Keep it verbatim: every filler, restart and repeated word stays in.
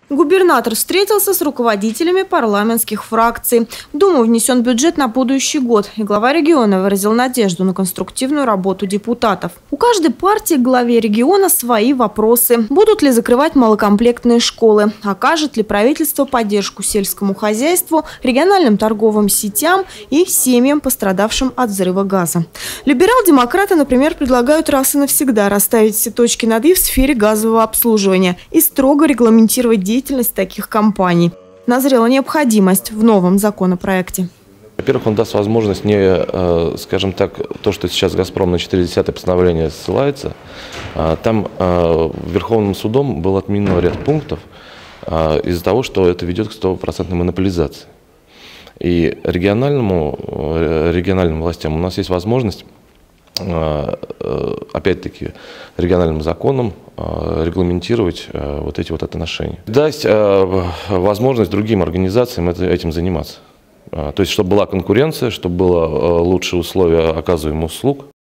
Губернатор встретился с руководителями парламентских фракций. В Думу внесен бюджет на будущий год, и глава региона выразил надежду на конструктивную работу депутатов. У каждой партии к главе региона свои вопросы. Будут ли закрывать малокомплектные школы? Окажет ли правительство поддержку сельскому хозяйству, региональным торговым сетям и семьям, пострадавшим от взрыва газа? Либерал-демократы, например, предлагают раз и навсегда расставить все точки над «и» в сфере газового обслуживания и строго регламентировать деятельность деятельность таких компаний. Назрела необходимость в новом законопроекте. Во-первых, он даст возможность не, скажем так, то, что сейчас «Газпром» на четыредесятое постановление ссылается. Там Верховным судом был отменен ряд пунктов из-за того, что это ведет к стопроцентной монополизации. И региональному, региональным властям у нас есть возможность, опять-таки, региональным законом регламентировать вот эти вот отношения. Дать возможность другим организациям этим заниматься. То есть, чтобы была конкуренция, чтобы было лучшие условия оказываемых услуг.